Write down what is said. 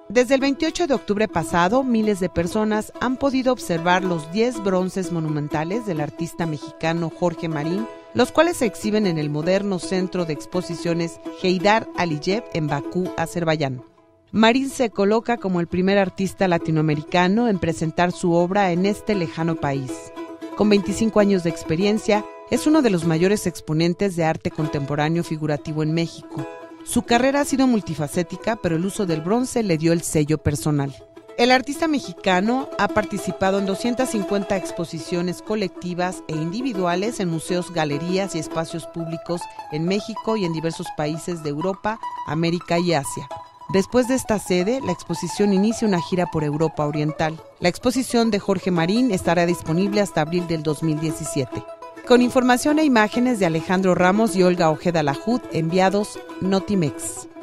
Desde el 28 de octubre pasado, miles de personas han podido observar los 10 bronces monumentales del artista mexicano Jorge Marín, los cuales se exhiben en el moderno centro de exposiciones Heydar Aliyev en Bakú, Azerbaiyán. Marín se coloca como el primer artista latinoamericano en presentar su obra en este lejano país. Con 25 años de experiencia, es uno de los mayores exponentes de arte contemporáneo figurativo en México. Su carrera ha sido multifacética, pero el uso del bronce le dio el sello personal. El artista mexicano ha participado en 250 exposiciones colectivas e individuales en museos, galerías y espacios públicos en México y en diversos países de Europa, América y Asia. Después de esta sede, la exposición inicia una gira por Europa Oriental. La exposición de Jorge Marín estará disponible hasta abril del 2017. Con información e imágenes de Alejandro Ramos y Olga Ojeda Lajud, enviados Notimex.